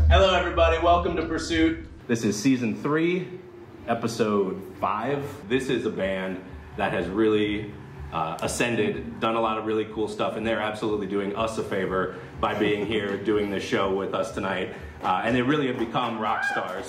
Hello everybody, welcome to Pursuit. This is season 3, episode 5. This is a band that has really ascended, done a lot of really cool stuff, and they're absolutely doing us a favor by being here doing this show with us tonight. And they really have become rock stars.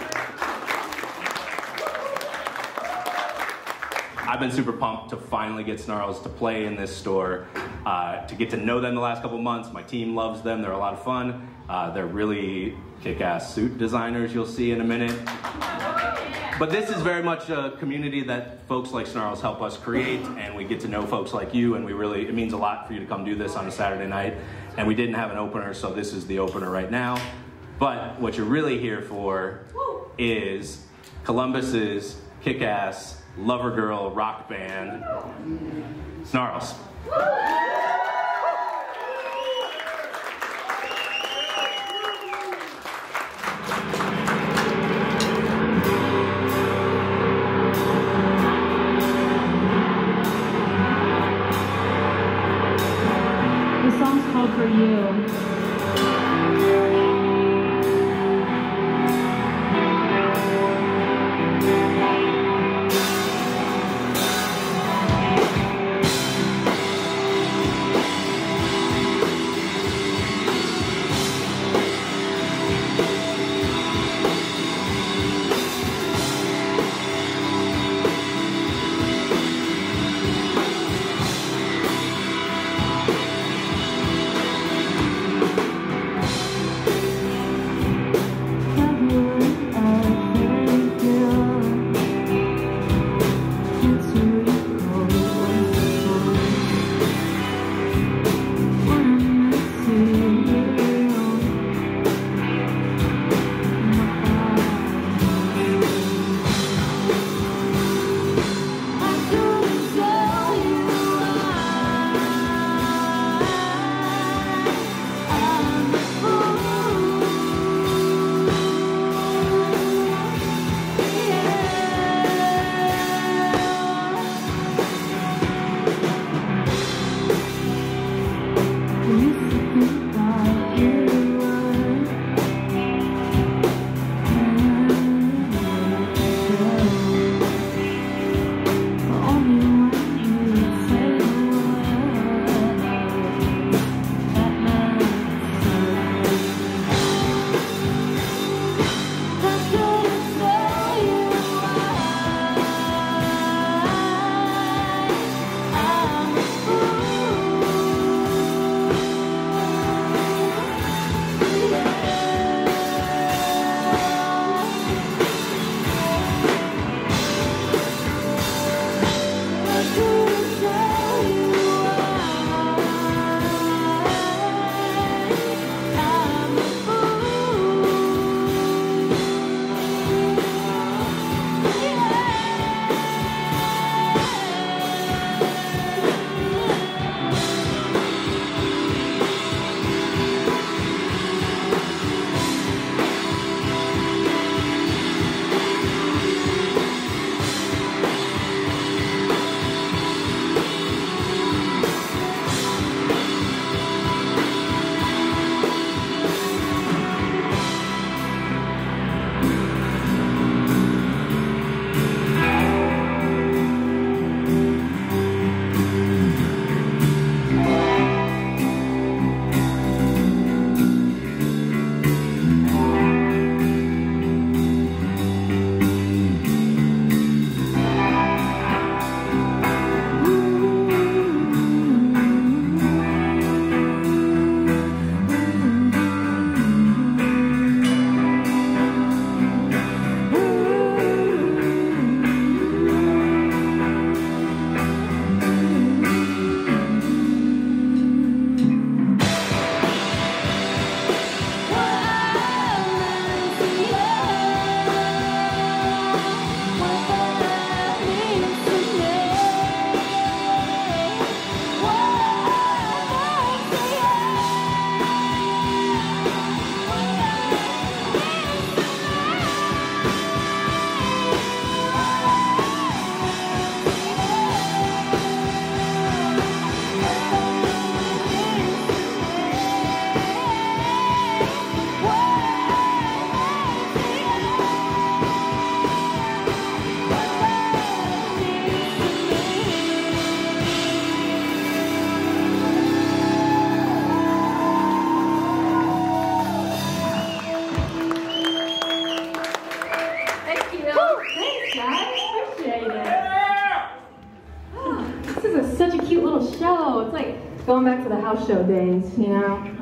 I've been super pumped to finally get Snarls to play in this store, to get to know them the last couple months. My team loves them, they're a lot of fun. They're really kick-ass suit designers you'll see in a minute. But this is very much a community that folks like Snarls help us create, and we get to know folks like you, and it means a lot for you to come do this on a Saturday night. And we didn't have an opener, so this is the opener right now. But what you're really here for is Columbus's kick-ass lover girl rock band, Snarls. The song's called For You. such a cute little show. It's like going back to the house show days, you know?